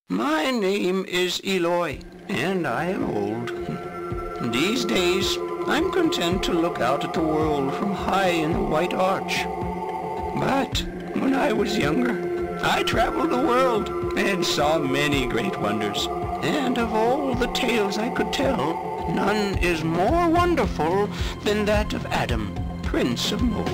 My name is Eloy, and I am old. These days, I'm content to look out at the world from high in the White Arch. But when I was younger, I traveled the world and saw many great wonders. And of all the tales I could tell, none is more wonderful than that of Adam, Prince of Mo.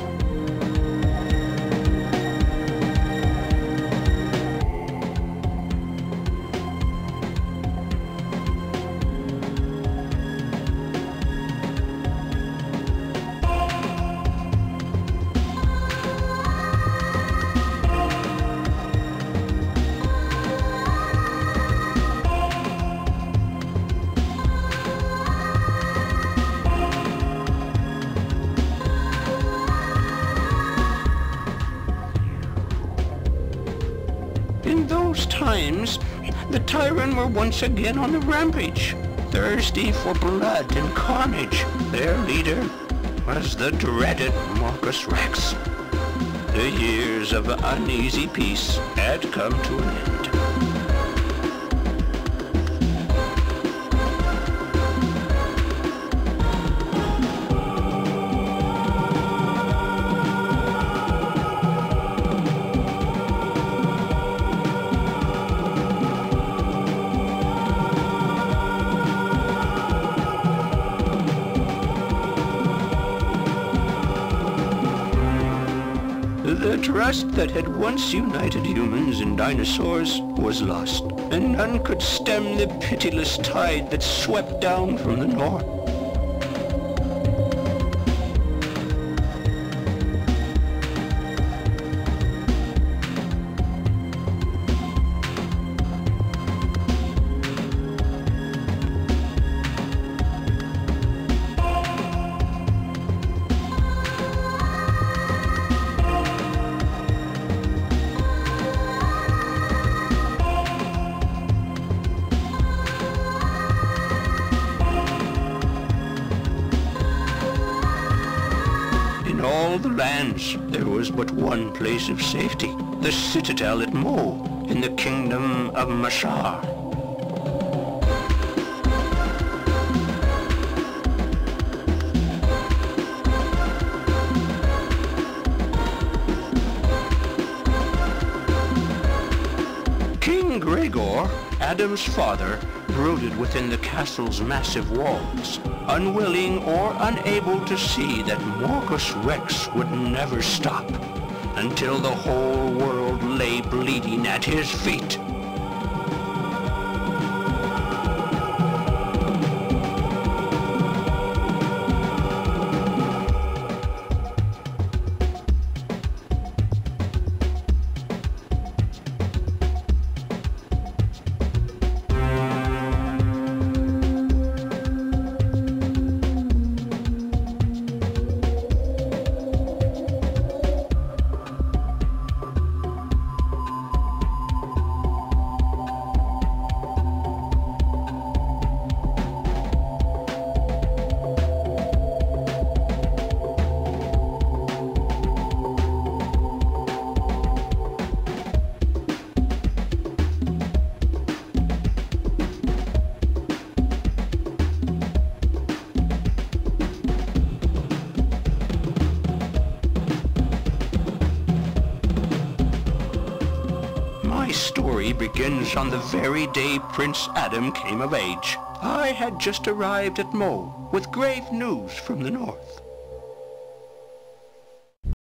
In those times, the Tyrant were once again on the rampage, thirsty for blood and carnage. Their leader was the dreaded Marcus Rex. The years of uneasy peace had come to an end. The trust that had once united humans and dinosaurs was lost, and none could stem the pitiless tide that swept down from the north. In all the lands, there was but one place of safety, the citadel at Mo, in the kingdom of Mashar. King Gregor, Adam's father, brooded within the castle's massive walls, unwilling or unable to see that Marcus Rex would never stop until the whole world lay bleeding at his feet. My story begins on the very day Prince Adam came of age. I had just arrived at Mo with grave news from the north.